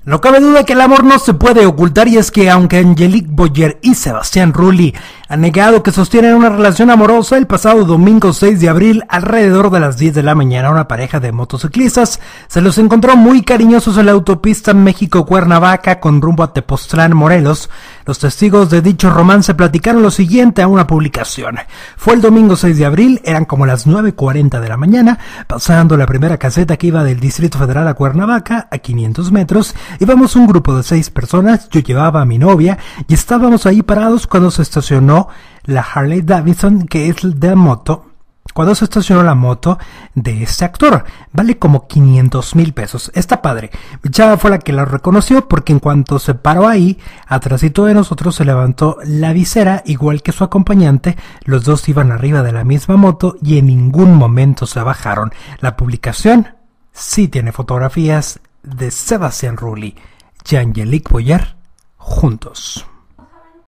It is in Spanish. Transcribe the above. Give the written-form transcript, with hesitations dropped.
No cabe duda que el amor no se puede ocultar, y es que aunque Angelique Boyer y Sebastián Rulli han negado que sostienen una relación amorosa, el pasado domingo 6 de abril, alrededor de las 10 de la mañana, una pareja de motociclistas se los encontró muy cariñosos en la autopista México-Cuernavaca con rumbo a Tepoztlán, Morelos. Los testigos de dicho romance platicaron lo siguiente a una publicación. Fue el domingo 6 de abril, eran como las 9:40 de la mañana, pasando la primera caseta que iba del Distrito Federal a Cuernavaca, a 500 metros, íbamos un grupo de 6 personas, yo llevaba a mi novia y estábamos ahí parados cuando se estacionó la Harley Davidson, que es de moto. Cuando se estacionó la moto de este actor, vale como 500,000 pesos. Está padre. Mi chava fue la que la reconoció porque en cuanto se paró ahí, atrásito de nosotros se levantó la visera, igual que su acompañante. Los dos iban arriba de la misma moto y en ningún momento se bajaron. La publicación sí tiene fotografías de Sebastián Rulli y Angelique Boyer juntos.